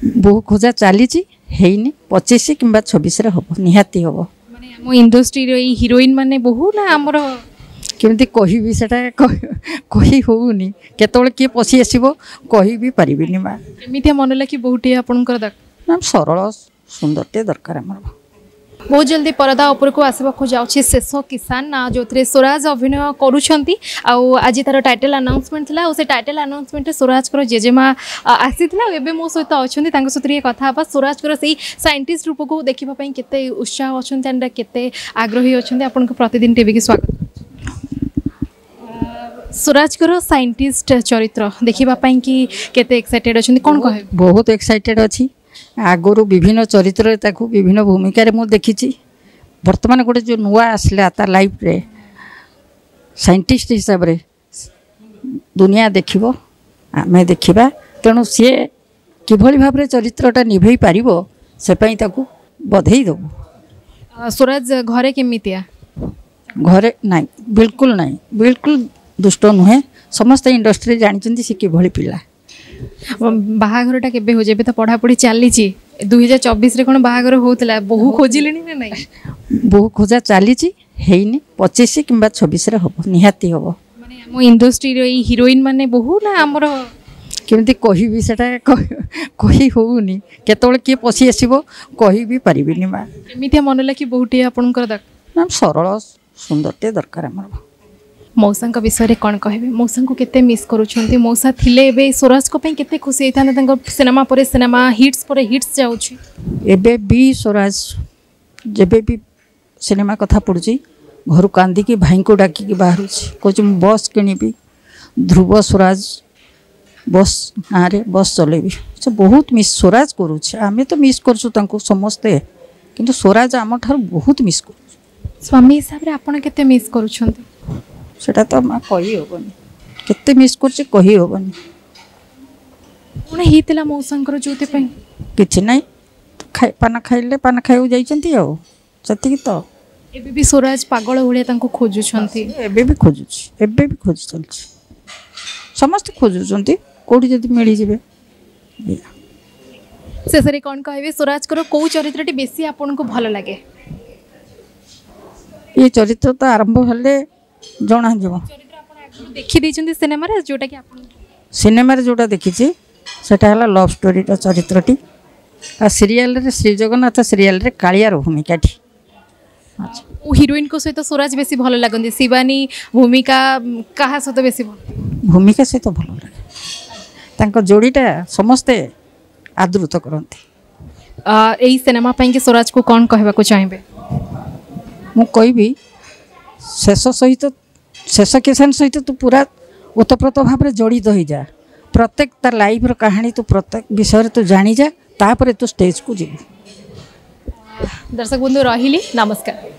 बहु खोजा चली ହେଇନି 25 କିମ୍ବା 26 ହବ ନିହାତି ହବ। ମାନେ ଆମ ଇଣ୍ଡଷ୍ଟ୍ରିର ଏଇ ହିରୋଇନ୍ ମାନେ ବହୁ ନା ଆମର କେମିତି କହିବି ସେଟା କହି ହଉନି କେତେବେଳେ କିଏ ପଶି ଆସିବ କହିବି ପାରିବିନି ମା। ଏମିତିଆ ମନେ ହେଲା କି ବହୁଟିଏ ଆପଣଙ୍କର ଦରକାର ନା ସରଳ ସୁନ୍ଦରଟେ ଦରକାର ଆମର। बहुत जल्दी परदा उपरको आसवाक जाऊँगी शेष किसान जो स्वराज अभिनय करुँच आज तार टाइटल अनाउंसमेंट था से टाइटल अनाउंसमेंट स्वराज जेजेमा आसी मो सहित अच्छा सहित कथा स्वराज से साइंटिस्ट रूप को देखापी केते उत्साह अच्छा एंड केते आग्रही अच्छा आपन प्रतिदिन टीवी की स्वागत। स्वराज साइंटिस्ट चरित्र देखापी कि केते एक्साइटेड अच्छा कौन कहे बहुत एक्साइटेड अच्छी आगुरी विभिन्न चरित्र ताकू विभिन्न भूमिका मु देखी बर्तमान गोटे जो नुआ आसला तार लाइफ रे साइंटिस्ट हिसाब रे दुनिया देखिबो आमे देखिबा तेणु सी किभली भाव रे चरित्रटा निभई पारिबो से पई ताकू बधई दबो। स्वराज घरे केमितिया घरे नहीं बिल्कुल दुष्ट नुहे समस्त इंडस्ट्री जानी सी किभली पिला बाहाघरटा केबे हो जेबे तो पढ़ापढ़ी चली 2024 रे कोन बाहाघर होतला बहु खोजिलेनी ना नहीं बहु खोजा चली ହେଇନି 25 किंबा 26 रे हबो निहाती हबो। माने हम इंडस्ट्री रे हीरोइन माने बहु ना हमर केमती कहबी सेटा कहि होउनी केतोले किए पसी आसीबो कहबी परिबिनी मा। एमितिया मनला कि बहुटी आपनकर दरकार ना सरल सुंदरटे दरकार हमर। मौसा विषय कौन कहे मौसा को केते मिस करूछंती मौसा थिले एबे स्वराज को पई केते खुशी होता तांको सिनेमा परे सिनेमा हिट्स परे हिट्स जाउछि एबे भी स्वराज जेबे भी सिनेमा कथा पड़ुछि घर कांदी की भाई को डाकी की बाहर कह बस किनिबी ध्रुव स्वराज बस हाँ बस चलेबी से बहुत मिस स्वराज करुच्छे आम तो मिस कर समस्ते किंतु स्वराज आम ठार बहुत मिस कर स्वामी हिसाब रे आपण केते मिस करूछंती सेटा तो माँ कही हेनी केते मिस कही हेनी कौन होता मौसा जो कि ना पान खाइले पान खाई जाती तो एबे भी स्वराज पागल भाया खोजुंट एबे भी खोज चलती समस्त खोजुंट कौटी जब मिल जाए शेष कौन कहे स्वराज कौ चरित्र बेसी आपन को भल लगे ये चरित्र तो आरंभ हेले जना देखी सिनेमा जोटा कि सिनेमा जोटा देखी सेटा है लव स्टोरी चरित्रटी आ सीरियल रे श्री जगन्नाथ सीरियल रे कालियार भूमिका टी हिरोइन को सहित स्वराज बेसी भल लगती शिवानी भूमिका कहा सहित बेसी भूमिका सहित भल लगे तांको जोड़ीटा समस्ते आदृत करती यही सिनेमा कि स्वराज को कौन कहबा चाहिए मु कहबी शेष सहित शेष किसान सहित तू पूरा ओतप्रोत भाव में जड़ित हो जा प्रत्येक तार लाइफ कहानी तू प्रत्येक विषय तू जानी जा तापर तू स्टेज को जीव। दर्शक बंधु रही नमस्कार।